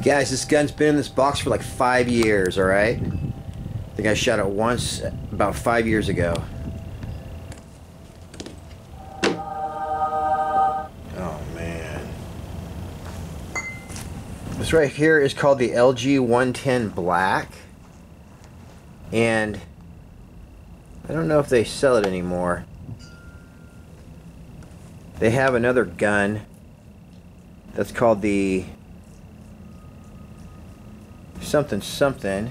Guys, this gun's been in this box for like 5 years, alright? I think I shot it once about 5 years ago. Oh man. This right here is called the LG110 Black. And I don't know if they sell it anymore. They have another gun that's called the something something.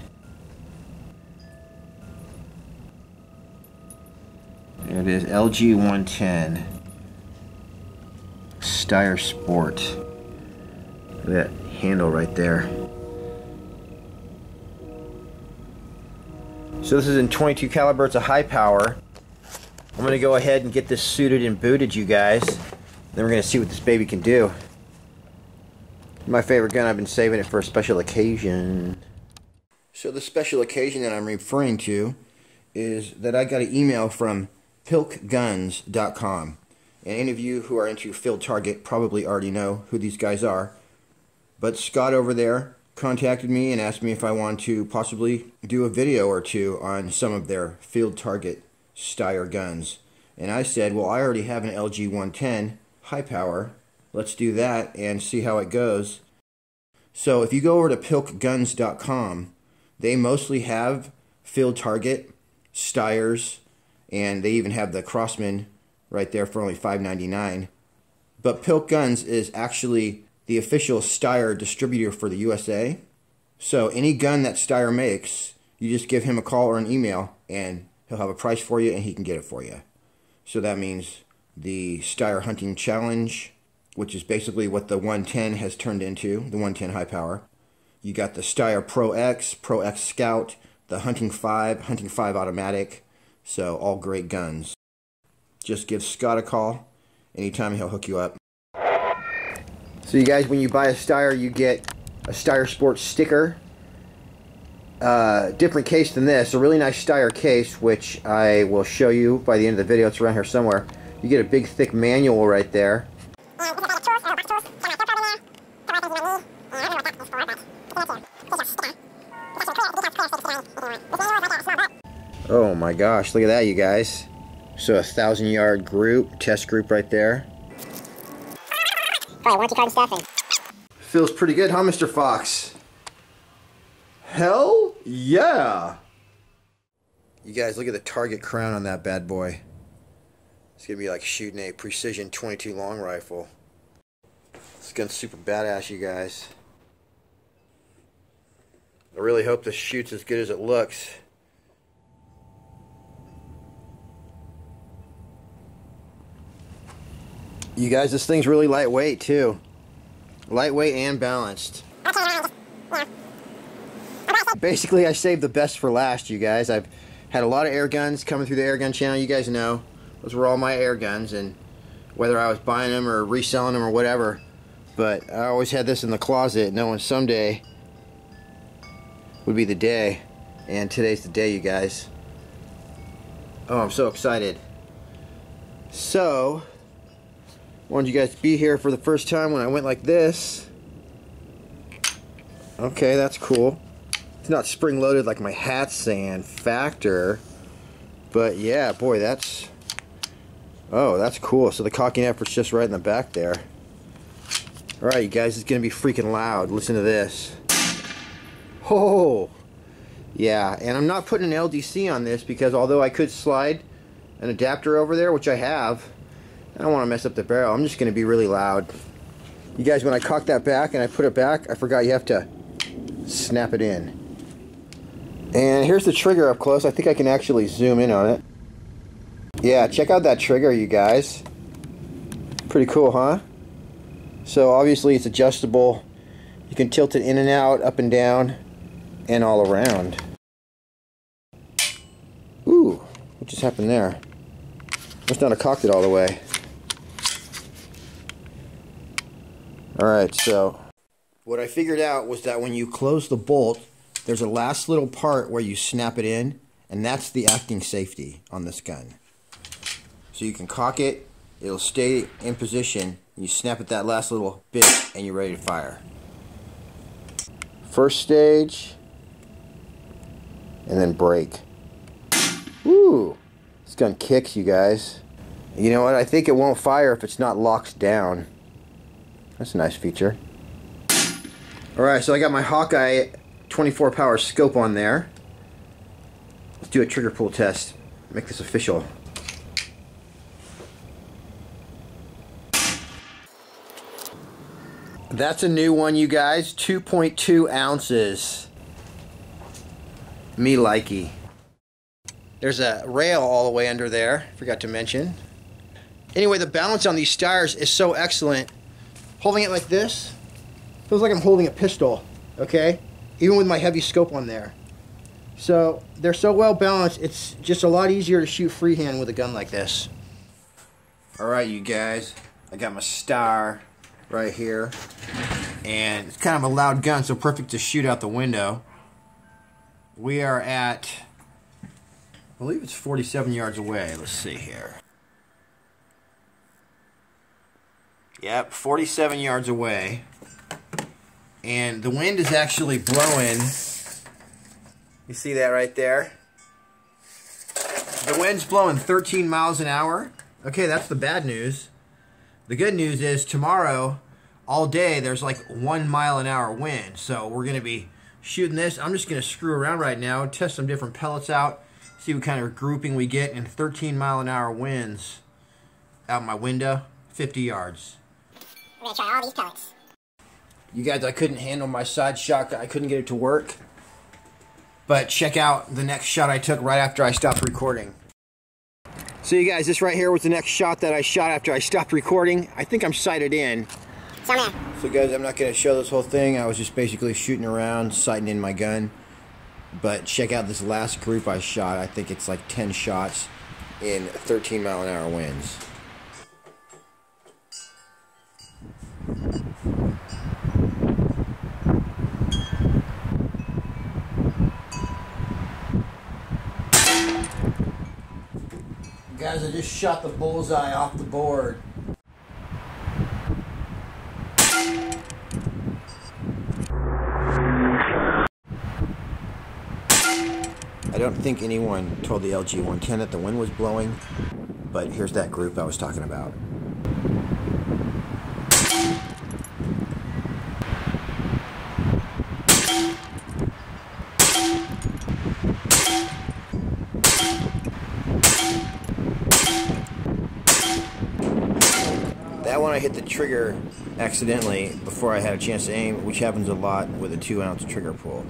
There it is, LG110 Steyr Sport. Look at that handle right there. So this is in .22 caliber. It's a high power. I'm going to go ahead and get this suited and booted, you guys. Then we're going to see what this baby can do. My favorite gun. I've been saving it for a special occasion. So the special occasion that I'm referring to is that I got an email from pilkguns.com. And any of you who are into field target probably already know who these guys are. But Scott over there contacted me and asked me if I wanted to possibly do a video or two on some of their field target Steyr guns. And I said, well, I already have an LG110 high power. Let's do that and see how it goes. So if you go over to pilkguns.com, they mostly have field target Steyrs, and they even have the Crossman right there for only $5.99. But Pilk Guns is actually the official Steyr distributor for the USA. So any gun that Steyr makes, you just give him a call or an email and he'll have a price for you and he can get it for you. So that means the Steyr Hunting Challenge, which is basically what the 110 has turned into, the 110 high power. You got the Steyr Pro X Scout, the Hunting 5 automatic. So all great guns. Just give Scott a call anytime, he'll hook you up. So you guys, when you buy a Steyr, you get a Steyr Sport sticker. Different case than this, a really nice Steyr case, which I will show you by the end of the video. It's around here somewhere. You get a big thick manual right there. Oh my gosh, look at that, you guys. So a 1,000-yard group, test group right there. Alright, warranty card and stuff. And feels pretty good, huh, Mr. Fox? Hell yeah! You guys, look at the target crown on that bad boy. It's gonna be like shooting a precision .22 long rifle. This gun's super badass, you guys. I really hope this shoots as good as it looks. You guys, this thing's really lightweight too. Lightweight and balanced. Basically, I saved the best for last, you guys. I've had a lot of air guns coming through the air gun channel. You guys know those were all my air guns, and whether I was buying them or reselling them or whatever, but I always had this in the closet knowing someday would be the day, and today's the day, you guys. Oh, I'm so excited. So wanted you guys to be here for the first time when I went like this. Okay, that's cool. It's not spring loaded like my hat's saying, factor, but yeah, boy, that's, oh, that's cool. So the cocking effort's just right in the back there. Alright, you guys, it's gonna be freaking loud. Listen to this. Oh, yeah, and I'm not putting an LDC on this because although I could slide an adapter over there, which I have, I don't want to mess up the barrel. I'm just going to be really loud. You guys, when I cock that back and I put it back, I forgot you have to snap it in. And here's the trigger up close. I think I can actually zoom in on it. Yeah, check out that trigger, you guys. Pretty cool, huh? So obviously it's adjustable. You can tilt it in and out, up and down, and all around. Ooh, what just happened there? Must not have cocked it all the way. Alright, so what I figured out was that when you close the bolt, there's a last little part where you snap it in, and that's the acting safety on this gun. So you can cock it, it'll stay in position, you snap at that last little bit, and you're ready to fire. First stage, and then brake. Woo! This gun kicks, you guys. You know what? I think it won't fire if it's not locked down. That's a nice feature. Alright, so I got my Hawkeye 24 power scope on there. Let's do a trigger pull test. Make this official. That's a new one, you guys. 2.2 ounces. Me likey. There's a rail all the way under there. Forgot to mention. Anyway, the balance on these Steyrs is so excellent. Holding it like this feels like I'm holding a pistol, okay? Even with my heavy scope on there. So they're so well balanced, it's just a lot easier to shoot freehand with a gun like this. Alright, you guys, I got my Steyr right here, and it's kind of a loud gun, so perfect to shoot out the window. We are at, I believe it's 47 yards away. Let's see here. Yep, 47 yards away. And the wind is actually blowing. You see that right there? The wind's blowing 13 miles an hour. Okay, that's the bad news. The good news is tomorrow, all day, there's like 1 mile an hour wind. So we're going to be shooting this. I'm just going to screw around right now, test some different pellets out, see what kind of grouping we get in 13 mile an hour winds out my window, 50 yards. I'm going to try all these pellets. You guys, I couldn't handle my side shotgun. I couldn't get it to work. But check out the next shot I took right after I stopped recording. So you guys, this right here was the next shot that I shot after I stopped recording. I think I'm sighted in. So guys, I'm not going to show this whole thing. I was just basically shooting around, sighting in my gun. But check out this last group I shot. I think it's like 10 shots in 13 mile an hour winds. Guys, I just shot the bullseye off the board. I don't think anyone told the LG110 that the wind was blowing, but here's that group I was talking about. That one I hit the trigger accidentally before I had a chance to aim, which happens a lot with a 2-ounce trigger pull.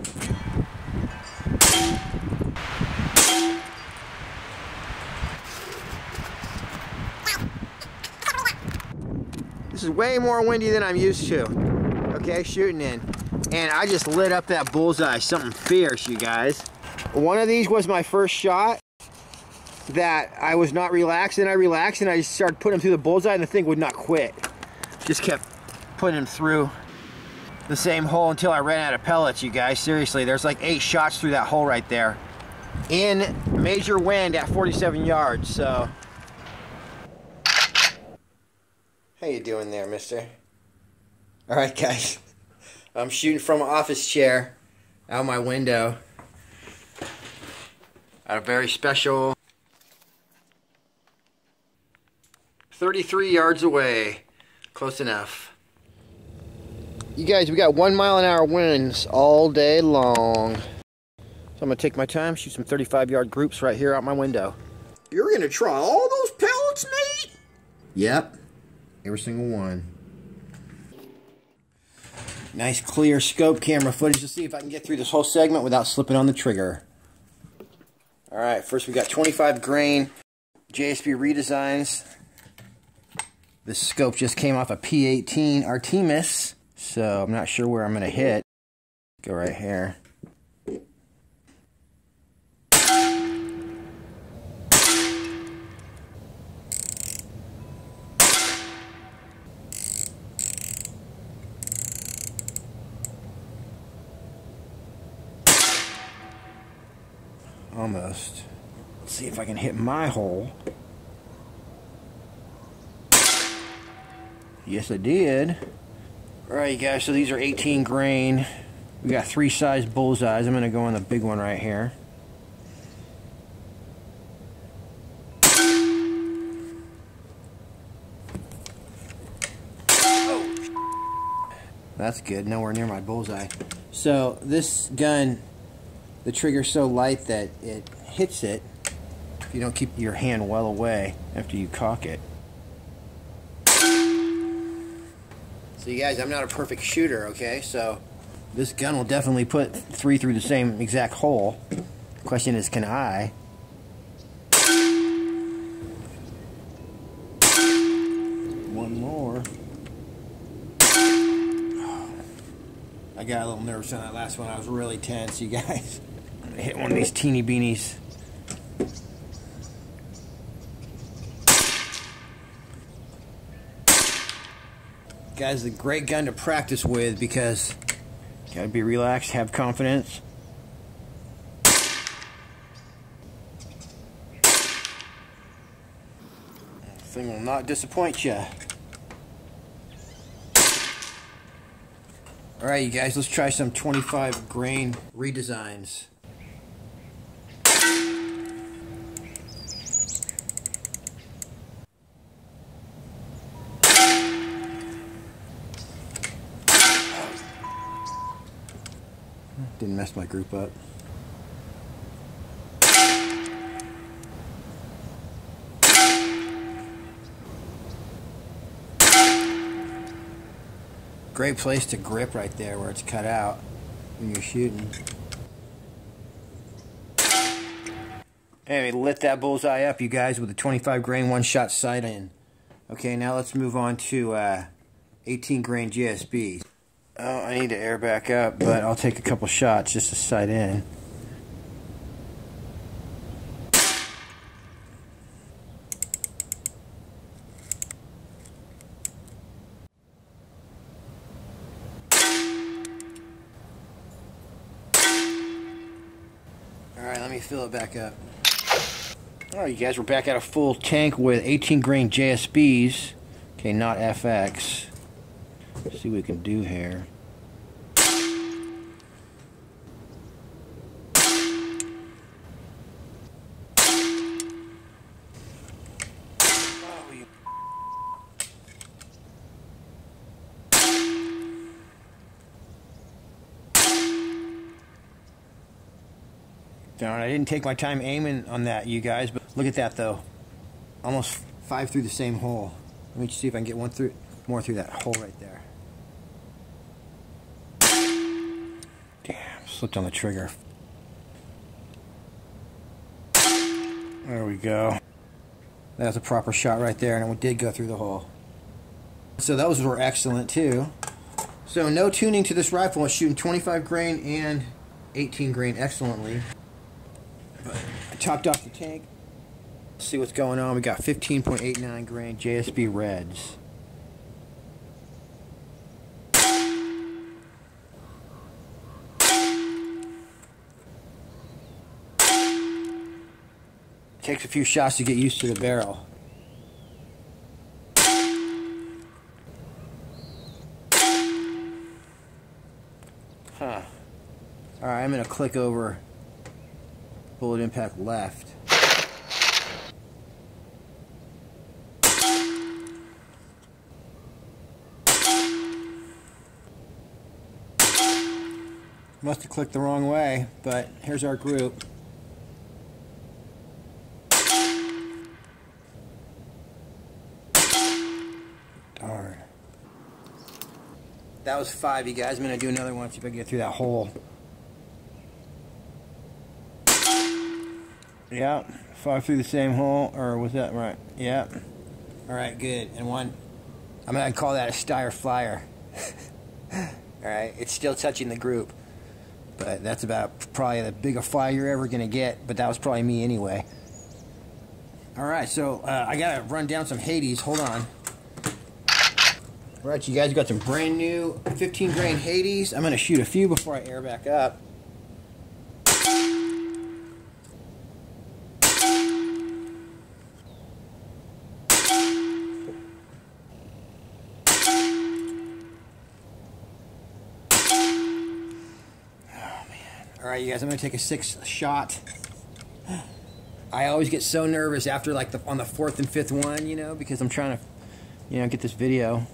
This is way more windy than I'm used to. Okay, shooting in. And I just lit up that bullseye, something fierce, you guys. One of these was my first shot that I was not relaxed, and I relaxed and I just started putting him through the bullseye and the thing would not quit. Just kept putting him through the same hole until I ran out of pellets, you guys. Seriously, there's like 8 shots through that hole right there. In major wind at 47 yards, so. How you doing there, mister? Alright guys, I'm shooting from an office chair out my window at a very special 33 yards away. Close enough. You guys, we got 1 mile an hour winds all day long. So I'm gonna take my time, shoot some 35-yard groups right here out my window. You're gonna try all those pellets, Nate? Yep, every single one. Nice clear scope camera footage to see if I can get through this whole segment without slipping on the trigger. Alright, first we got 25 grain JSP redesigns. This scope just came off a P18 Artemis, so I'm not sure where I'm going to hit. Go right here. Almost. Let's see if I can hit my hole. Yes, I did. Alright, you guys, so these are 18 grain We got 3 size bullseyes. I'm going to go on the big one right here. That's good, nowhere near my bullseye. So this gun, the trigger's so light that it hits it if you don't keep your hand well away after you cock it. So you guys, I'm not a perfect shooter, okay? So this gun will definitely put 3 through the same exact hole. The question is, can I? One more. I got a little nervous on that last one. I was really tense, you guys. I'm gonna hit one of these teeny beanies. Guys, a great gun to practice with because you gotta be relaxed, have confidence. This thing will not disappoint you. Alright, you guys, let's try some 25 grain redesigns. Didn't mess my group up. Great place to grip right there where it's cut out when you're shooting. Hey, lit that bullseye up, you guys, with a 25 grain one-shot sight in. Okay, now let's move on to 18 grain GSB. Oh, I need to air back up, but I'll take a couple shots just to sight in. Alright, let me fill it back up. Alright, you guys, we're back at a full tank with 18 grain JSBs. Okay, not FX. Let's see what we can do here. Darn, I didn't take my time aiming on that, you guys, but look at that though. Almost 5 through the same hole. Let me see if I can get more through that hole right there. Damn, slipped on the trigger. There we go. That's a proper shot right there, and it did go through the hole. So those were excellent too. So no tuning to this rifle. It's shooting 25 grain and 18 grain excellently. But I topped off the tank. Let's see what's going on. We got 15.89 grain JSB reds. Takes a few shots to get used to the barrel. Huh. Alright, I'm going to click over bullet impact left. Must have clicked the wrong way, but here's our group. Darn. That was 5, you guys. I'm going to do another one, see if I can get through that hole. Yeah, 5 through the same hole, or was that right? Yeah. Alright, good. And one, I'm going to call that a Steyr flyer. Alright, it's still touching the group. But that's about probably the biggest fly you're ever going to get, but that was probably me anyway. Alright, so I got to run down some Hades. Hold on. Alright, you guys got some brand new 15 grain Hades. I'm going to shoot a few before I air back up. Alright, you guys, I'm going to take a 6th shot. I always get so nervous after like on the 4th and 5th one, you know, because I'm trying to, you know, get this video.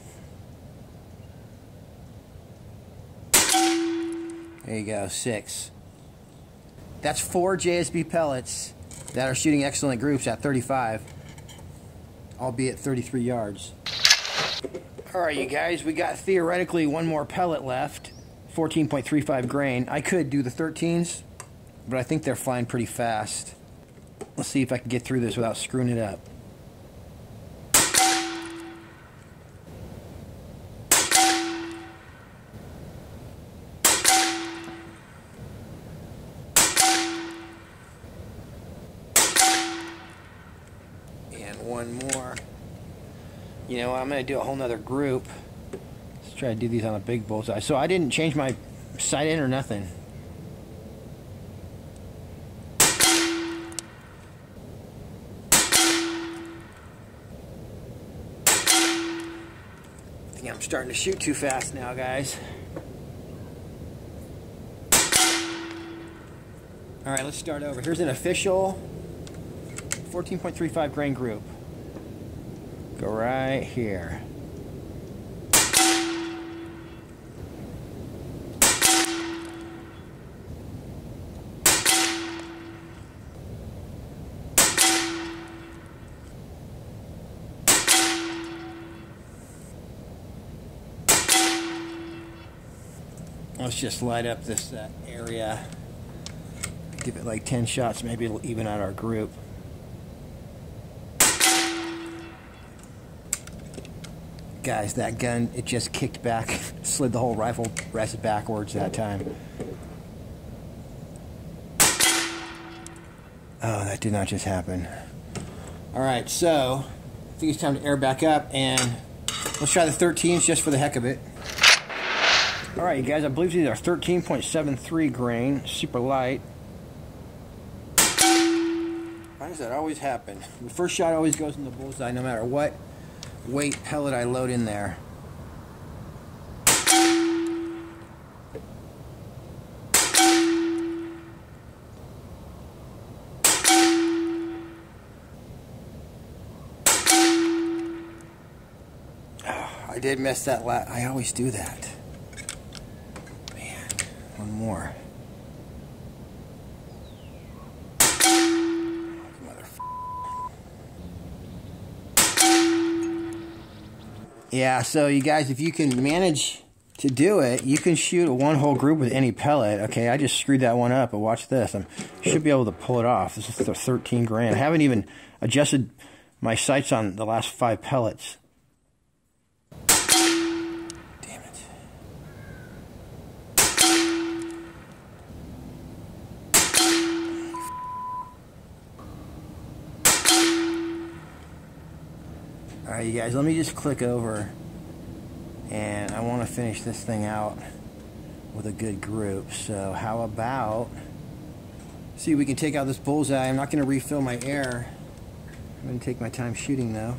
There you go, 6. That's 4 JSB pellets that are shooting excellent groups at 35, albeit 33 yards. Alright, you guys, we got theoretically one more pellet left, 14.35 grain. I could do the 13s, but I think they're flying pretty fast. Let's see if I can get through this without screwing it up. And one more. You know, I'm going to do a whole nother group. Let's try to do these on a big bullseye. So I didn't change my sight in or nothing. I think I'm starting to shoot too fast now, guys. Alright, let's start over. Here's an official 14.35 grain group. Go right here. Let's just light up this area. Give it like 10 shots, maybe it'll even out our group. Guys, that gun, it just kicked back, slid the whole rifle rest backwards that time. Oh, that did not just happen. Alright, so, I think it's time to air back up, and let's try the 13s just for the heck of it. Alright, you guys, I believe these are 13.73 grain, super light. Why does that always happen? The first shot always goes in the bullseye no matter what weight pellet I load in there. Oh, I did miss that I always do that. Man, one more. Yeah, so you guys, if you can manage to do it, you can shoot a one whole group with any pellet. Okay, I just screwed that one up, but watch this. I should be able to pull it off. This is the 13 grain. I haven't even adjusted my sights on the last 5 pellets. Damn it. Alright, you guys, let me just click over, and I want to finish this thing out with a good group. So how about, see if we can take out this bullseye. I'm not going to refill my air. I'm going to take my time shooting though.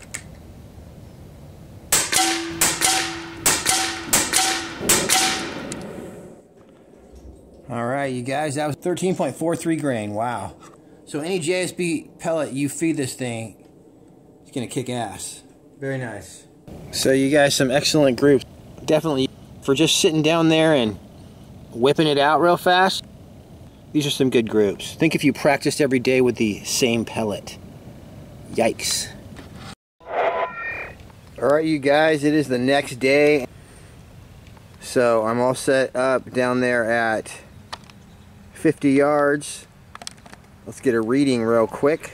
Alright, you guys, that was 13.43 grain. Wow. So any JSB pellet you feed this thing, it's going to kick ass. Very nice. So you guys, some excellent groups. Definitely for just sitting down there and whipping it out real fast. These are some good groups. Think if you practiced every day with the same pellet. Yikes. Alright, you guys, it is the next day. So I'm all set up down there at 50 yards. Let's get a reading real quick.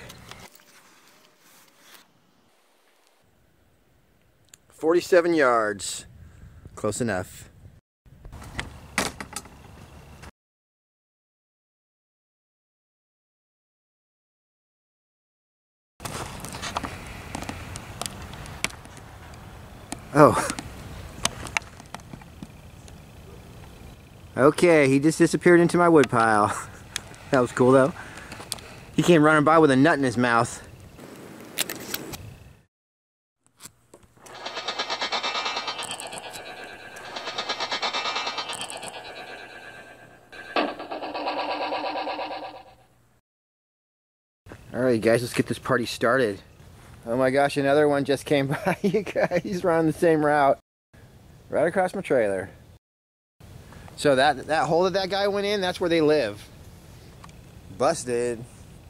47 yards. Close enough. Oh. Okay, he just disappeared into my wood pile. That was cool though. He came running by with a nut in his mouth. Alright guys, let's get this party started. Oh my gosh, another one just came by. You guys running the same route. Right across my trailer. So that hole that that guy went in, that's where they live. Busted.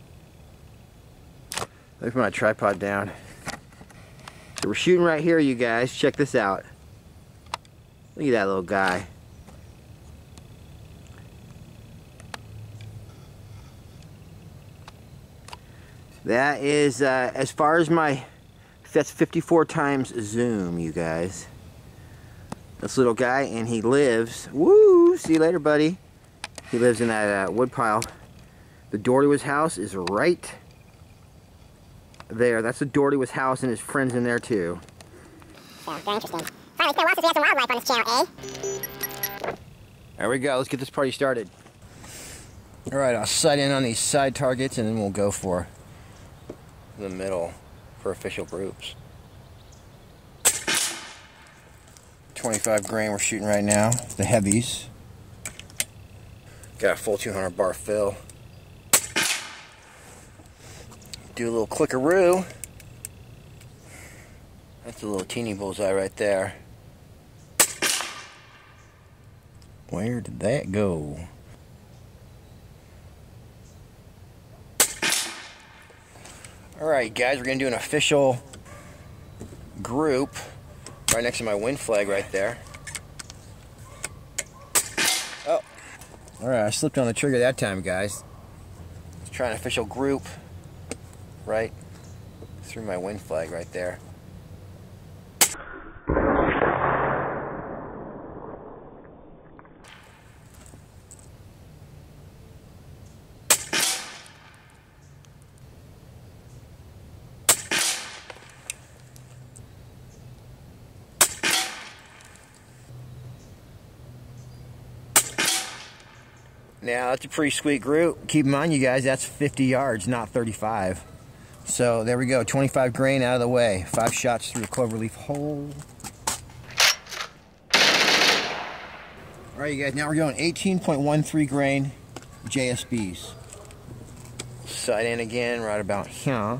Let me put my tripod down. So we're shooting right here, you guys. Check this out. Look at that little guy. That is, as far as that's 54 times zoom, you guys. This little guy, and he lives, woo, see you later, buddy. He lives in that wood pile. The door to his house is right there. That's the door to his house, and his friend's in there too. So, very interesting. Finally, it's been a while since we had some wildlife on this channel, eh? There we go, let's get this party started. Alright, I'll sight in on these side targets, and then we'll go for the middle for official groups. 25 grain we're shooting right now, the heavies. Got a full 200 bar fill. Do a little clickaroo. That's a little teeny bullseye right there. Where did that go? Alright guys, we're going to do an official group right next to my wind flag right there. Oh, alright, I slipped on the trigger that time, guys. Let's try an official group right through my wind flag right there. Now, that's a pretty sweet group. Keep in mind, you guys, that's 50 yards, not 35. So, there we go. 25 grain out of the way. 5 shots through the cloverleaf hole. Alright, you guys, now we're going 18.13 grain JSBs. Sight in again, right about here.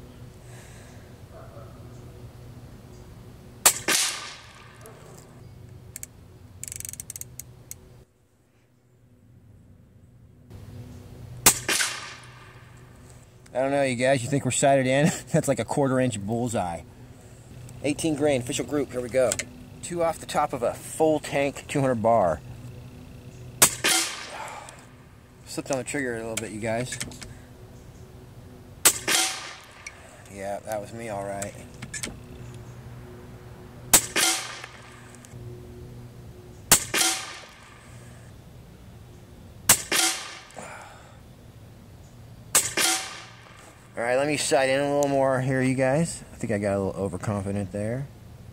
I don't know, you guys, you think we're sighted in? That's like a 1/4 inch bullseye. 18 grain, official group, here we go. 2 off the top of a full tank 200 bar. Slipped on the trigger a little bit, you guys. Yeah, that was me, alright. Alright, let me sight in a little more here, you guys. I think I got a little overconfident there.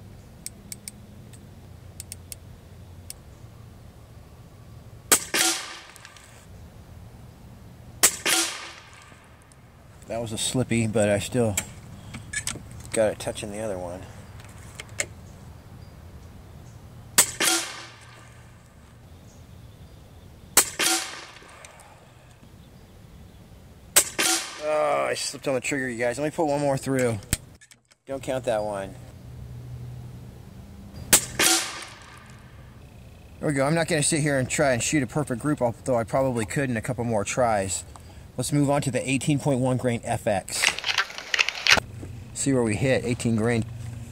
That was a slippy, but I still got it touching the other one. Oh, I slipped on the trigger, you guys. Let me put one more through. Don't count that one. There we go. I'm not going to sit here and try and shoot a perfect group, although I probably could in a couple more tries. Let's move on to the 18.1 grain FX. See where we hit. 18 grain.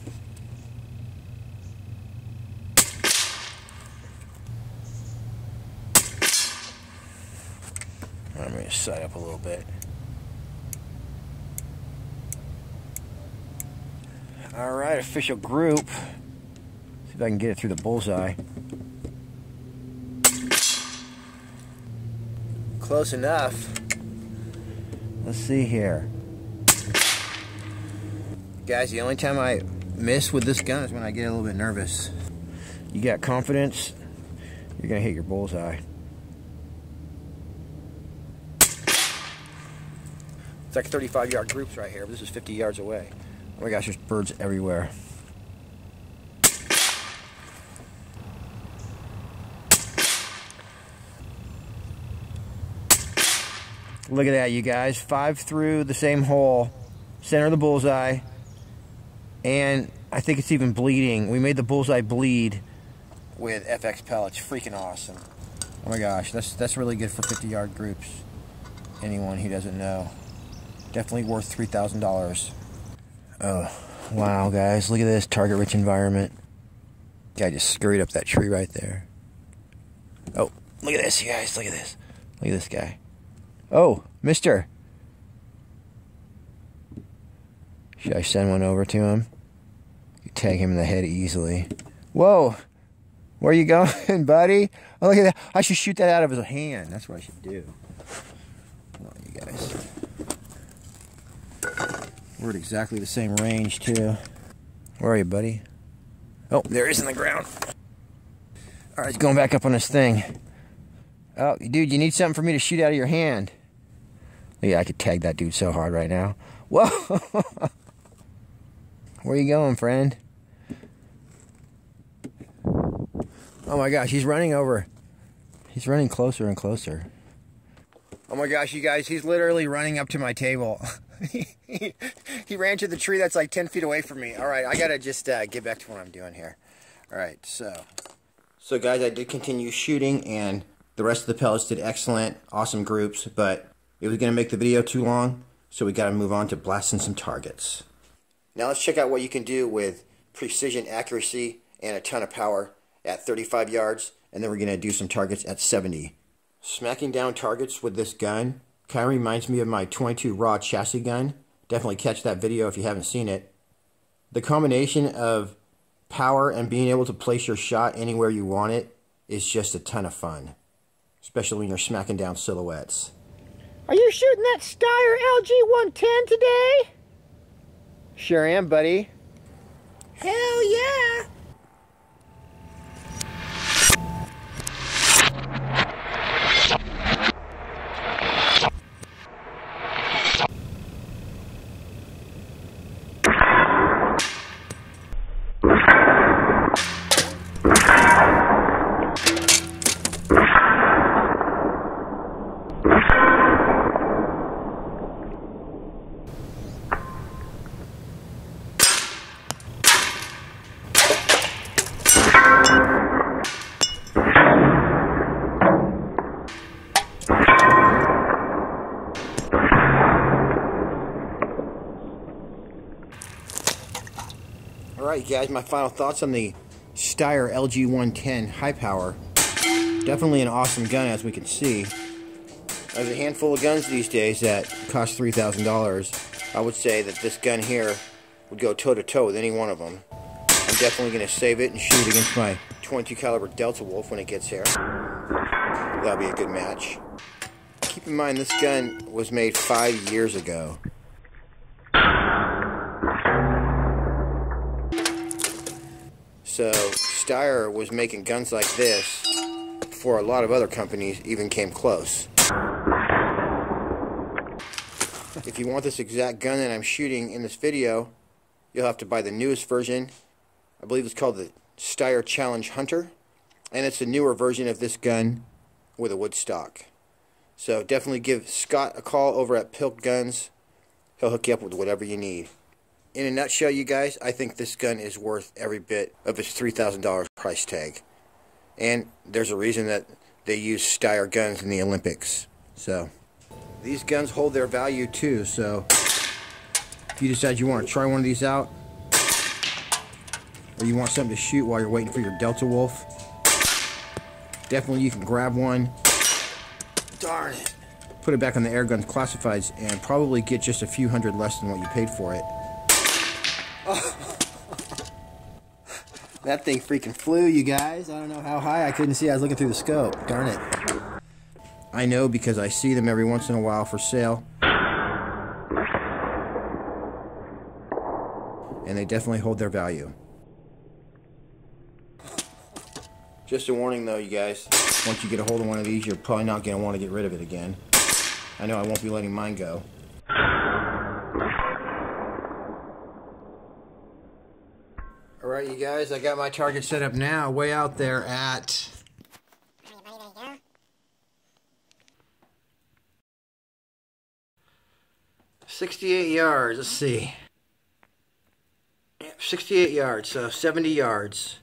I'm going to sight up a little bit. Alright, official group. See if I can get it through the bullseye. Close enough. Let's see here. Guys, the only time I miss with this gun is when I get a little bit nervous. You got confidence, you're going to hit your bullseye. It's like 35-yard groups right here, but this is 50 yards away. Oh my gosh, there's birds everywhere. Look at that, you guys. 5 through the same hole, center of the bullseye, and I think it's even bleeding. We made the bullseye bleed with FX pellets. Freaking awesome. Oh my gosh, that's really good for 50-yard groups. Anyone who doesn't know. Definitely worth $3,000. Oh, wow, guys. Look at this target-rich environment. Guy just scurried up that tree right there. Oh, look at this, you guys. Look at this. Look at this guy. Oh, mister. Should I send one over to him? You tag him in the head easily. Whoa. Where you going, buddy? Oh, look at that. I should shoot that out of his hand. That's what I should do. Come on, you guys. We're at exactly the same range, too. Where are you, buddy? Oh, there he is in the ground. All right, he's going back up on this thing. Oh, dude, you need something for me to shoot out of your hand. Yeah, I could tag that dude so hard right now. Whoa! Where you going, friend? Oh my gosh, he's running over. He's running closer and closer. Oh my gosh, you guys, he's literally running up to my table. He ran to the tree that's like 10 feet away from me. All right, I gotta just get back to what I'm doing here. All right, so guys, I did continue shooting, and the rest of the pellets did excellent, awesome groups, but it was gonna make the video too long, so we gotta move on to blasting some targets. Now let's check out what you can do with precision accuracy and a ton of power at 35 yards, and then we're gonna do some targets at 70. Smacking down targets with this gun kind of reminds me of my 22 raw chassis gun. Definitely catch that video if you haven't seen it. The combination of power and being able to place your shot anywhere you want it is just a ton of fun, especially when you're smacking down silhouettes. Are you shooting that Steyr LG110 today? Sure am, buddy. Hell yeah! Alright guys, my final thoughts on the Steyr LG110 high power. Definitely an awesome gun, as we can see. There's a handful of guns these days that cost $3,000. I would say that this gun here would go toe-to-toe with any one of them. I'm definitely going to save it and shoot it against my 22 caliber Delta Wolf when it gets here. That'll be a good match. Keep in mind, this gun was made 5 years ago. So Steyr was making guns like this before a lot of other companies even came close. If you want this exact gun that I'm shooting in this video, you'll have to buy the newest version. I believe it's called the Steyr Challenge Hunter, and it's a newer version of this gun with a wood stock. So definitely give Scott a call over at Pilk Guns. He'll hook you up with whatever you need. In a nutshell, you guys, I think this gun is worth every bit of its $3,000 price tag. And there's a reason that they use Steyr guns in the Olympics. So these guns hold their value too, so if you decide you want to try one of these out, or you want something to shoot while you're waiting for your Delta Wolf, definitely you can grab one. Darn it. Put it back on the Airguns Classifieds and probably get just a few hundred less than what you paid for it. Oh. That thing freaking flew, you guys. I don't know how high. I couldn't see. I was looking through the scope. Darn it. I know because I see them every once in a while for sale. And they definitely hold their value. Just a warning though, you guys. Once you get a hold of one of these, you're probably not going to want to get rid of it again. I know I won't be letting mine go. Alright, you guys, I got my target set up now, way out there at 68 yards, let's see. 68 yards, so 70 yards.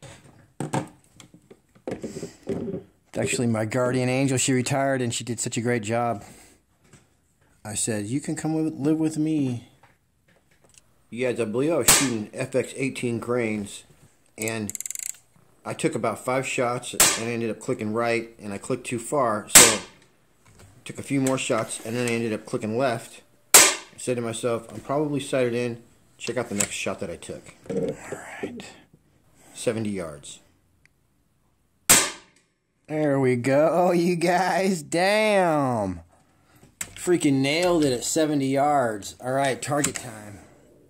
It's actually my guardian angel. She retired and she did such a great job. I said, you can come live with me. You guys, I believe I was shooting FX18 grains, and I took about 5 shots and I ended up clicking right, and I clicked too far, so took a few more shots and then I ended up clicking left. I said to myself, I'm probably sighted in. Check out the next shot that I took. Alright. 70 yards. There we go, you guys. Damn. Freaking nailed it at 70 yards. Alright, target time.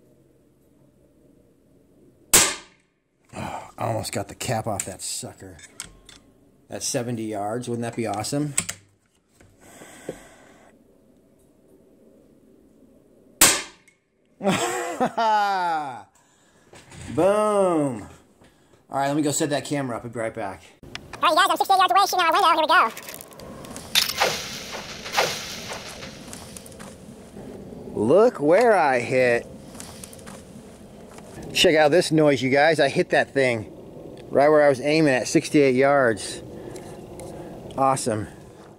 Oh, I almost got the cap off that sucker. That's 70 yards. Wouldn't that be awesome? Boom. Alright, let me go set that camera up. I'll be right back. Alright, you guys, I'm 68 yards away, shooting out my window. Here we go. Look where I hit. Check out this noise, you guys. I hit that thing right where I was aiming at, 68 yards. Awesome.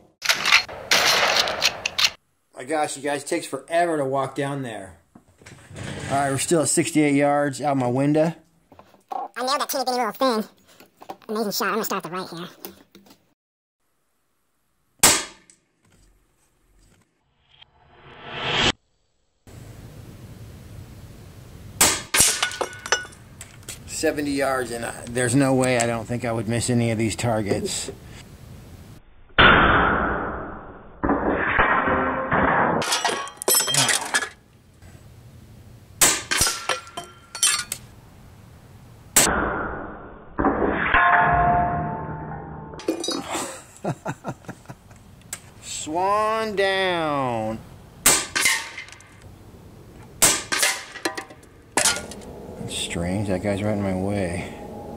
My gosh, you guys, it takes forever to walk down there. Alright, we're still at 68 yards out my window. I nailed that teeny bitty little thing. Amazing shot. I'm going to start at the right here. $70 yards, and there's no way I don't think I would miss any of these targets. Swan down. That's strange, that guy's right in my way.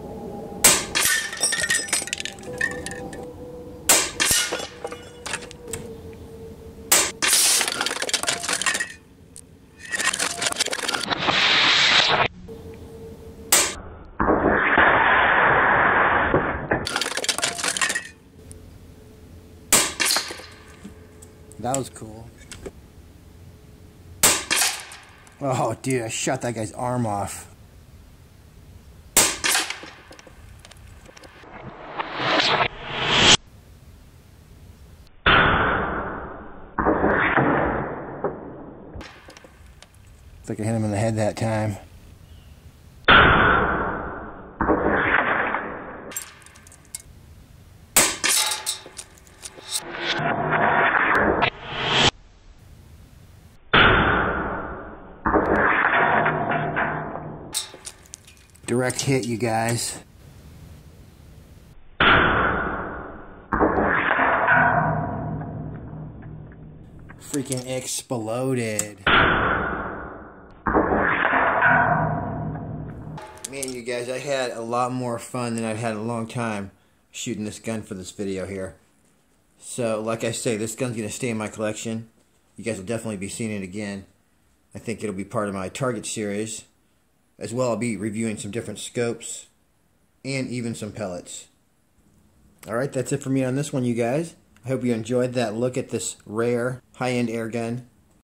That was cool. Oh, dude, I shot that guy's arm off. Looks like I hit him in the head that time. Direct hit, you guys. Freaking exploded. Man, you guys, I had a lot more fun than I've had in a long time shooting this gun for this video here. So, like I say, this gun's going to stay in my collection. You guys will definitely be seeing it again. I think it'll be part of my target series. As well, I'll be reviewing some different scopes and even some pellets. Alright, that's it for me on this one, you guys. I hope you enjoyed that look at this rare, high-end air gun.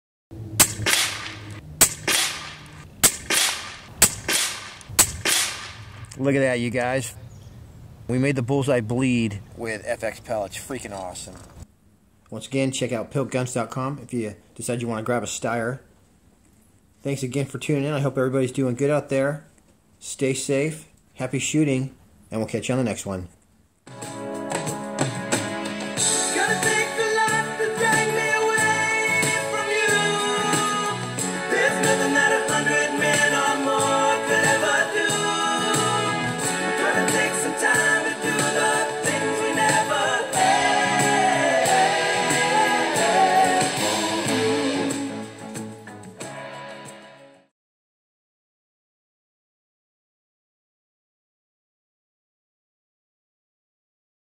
Look at that, you guys. We made the bullseye bleed with FX pellets. Freaking awesome. Once again, check out piltguns.com if you decide you want to grab a Steyr. Thanks again for tuning in. I hope everybody's doing good out there. Stay safe, happy shooting, and we'll catch you on the next one.